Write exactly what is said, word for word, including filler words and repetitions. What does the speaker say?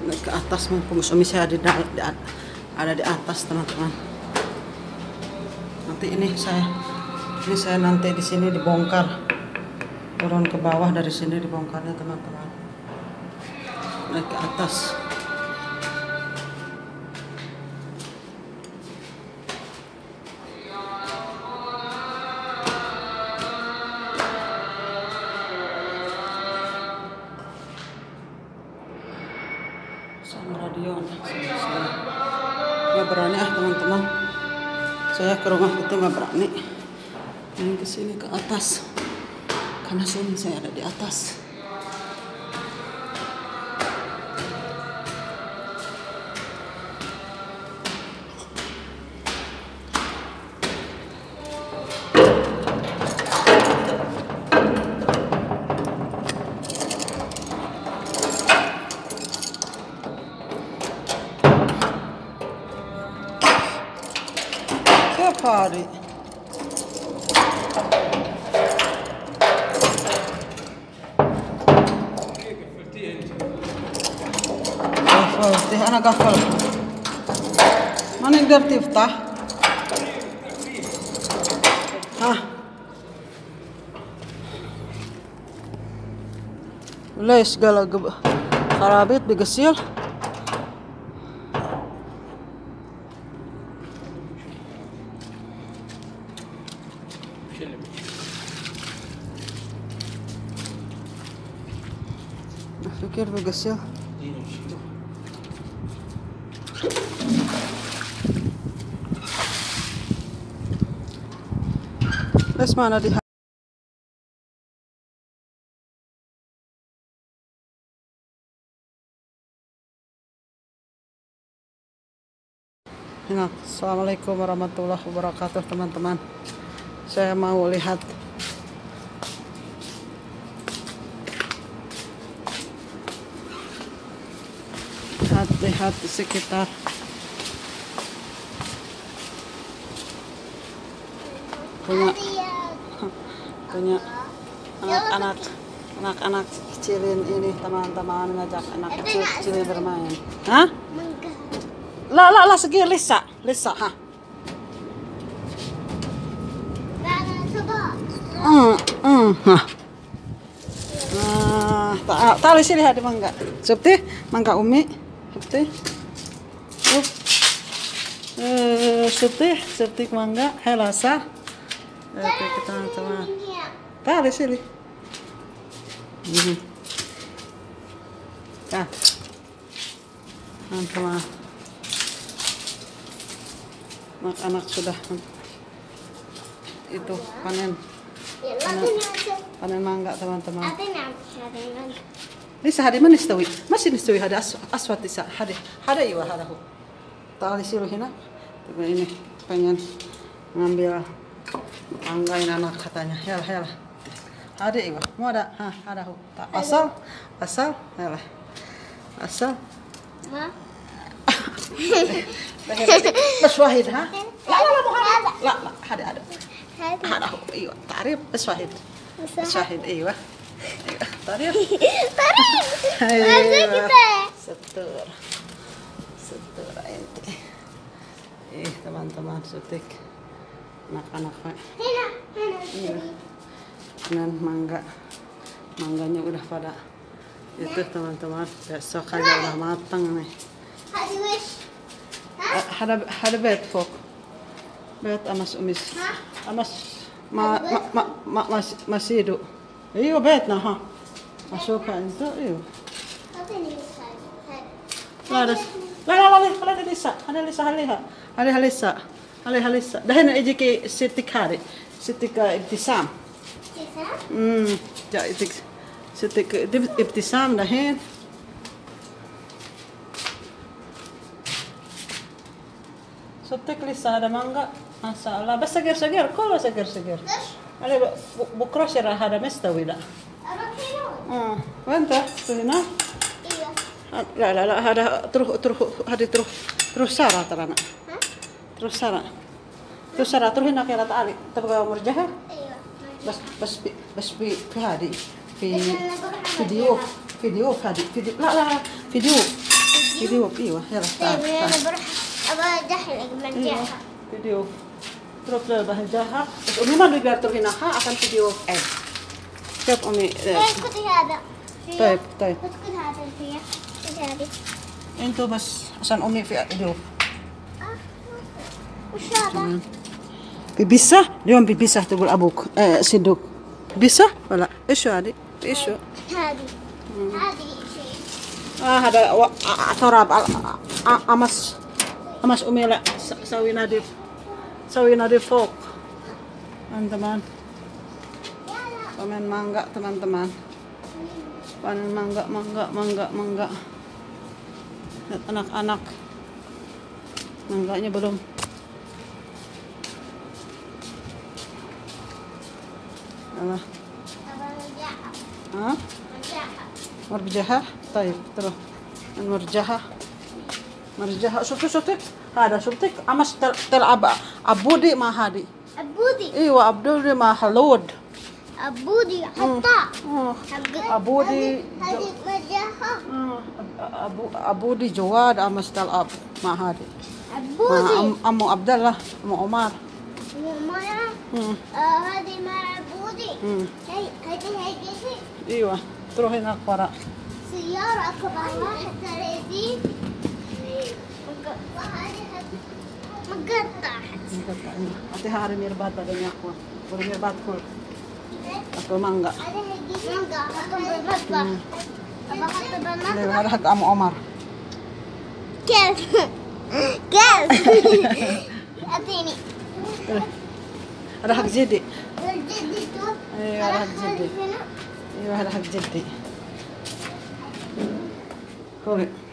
naik ke atas mumpung suami saya ada di, ada di atas teman-teman. Nanti ini saya ini saya nanti di sini dibongkar, turun ke bawah dari sini dibongkarnya teman-teman, naik ke atas. Sama radio, saya nggak berani ah teman-teman. Saya ke rumah itu nggak berani. Main ke sini ke atas karena suami saya ada di atas. Tiap hari. أنا قفل ما نقدر تفتح ها ليش قال خرابيط بقسيل أفكر بقسيل بس معنا دي Nah, Assalamualaikum warahmatullahi wabarakatuh teman-teman. Saya mau lihat lihat-lihat di sekitar punya punya anak-anak anak-anak kecilin ini teman-teman, ngajak anak kecil-kecil bermain. Hah? La la la segi lisa lisa ha. Hmm hmm ha. Nah, tak tak sini ada mangga. Seperti mangga umi, seperti. Oh. Eh, seperti seperti mangga helasa. Oke, kita teman. Tak sini. Hmm. Ah. Teman-teman. Anak-anak sudah itu panen panen, panen mangga teman-teman. Ini sehari mana istawi? Masih istawi ada as, aswat isa hari ada iwa ada hu. Tali siru hina. Ini pengen ngambil mangga ini anak katanya. Yalah yalah. Ada iwa. Mau ada? Ha ada hu. Asal asal yalah. Asal. Ma. بس واحد ها؟ لا لا لا مو هذا لا لا هذا هذا هذا هو ايوه تعريف بس واحد بس واحد ايوه ايوه تعريف تعريف ايوه ستور ستور انت eh teman-teman sutik anak-anak hina hina dan mangga mangganya udah pada itu teman-teman besok aja udah matang nih. هذا هذا بيت فوق بيت أمس أمس أمس ما ما ما ما ما مسيدو أيوه بيتنا ها أشوفها أنت أيوه لا لا لا لا لا لا لسه أنا لسه عليها عليها لسه عليها لسه ده هنا يجيك ستك هذه ستك ابتسام امم جا ستك ابتسام ده هنا صدق لسه هذا مانجا ما شاء الله بس صغير صغير كله صغير صغير عليه بكره شرا هذا مستوي لا اه وانت هنا لا لا لا هذا تروح تروح هذه تروح تروح سارة ترى انا تروح سارة تروح سارة تروح هناك يا تعالي تبغى مرجحة بس بس في بس في في هذه في فيديو فيديو هذه فيديو لا لا فيديو فيديو ايوه يلا تعال طيب انا تعال. بروح ابغى ادحرج برجعها. Video. Terus bahasa بس أمي ما نقدر ترهناها عشان فيديو إيه. شوف أمي. اسكت هذا. طيب طيب. اسكت هذا فيها. ايش هذه؟ انتوا بس عشان أمي في فيديو. وش هذا؟ بيبيسة اليوم بيبيسة تقول أبوك آه سيدوك بيبيسة ولا إيش هذه؟ إيش هذه. هذه شيء. آه هذا و... تراب أمس أمس أمي لا سوي نادي سوي نادي فوق teman-teman panen mangga teman-teman panen mangga mangga mangga mangga lihat anak-anak mangganya belum apa ها مرجحة طيب ترى المرجحة مرجحة شفتي شفتي هذا شفتي أمس تلعب عبودي مع هذه عبودي ايوه عبودي مع خلود عبودي حتى عبودي هذه مرجحة أبو عبودي جواد أمس تلعب مع هذه عبودي مع أمو عبد الله أمو عمر ماما هذه مع عبودي هي هذه هذه ايوه تروح هناك وراء سيارة أكبر واحد ثلاثين مقطع Ate hari mirbat adanya aku. Baru mirbat kul. Aku mangga. ada lagi mangga atau bermata apa kata bermata Lewa ada hak amu Omar. كيف كيف أعطيني Ada hak jadi. الجدي تو Iya ada hak jadi. Iya ada hak jadi. Kau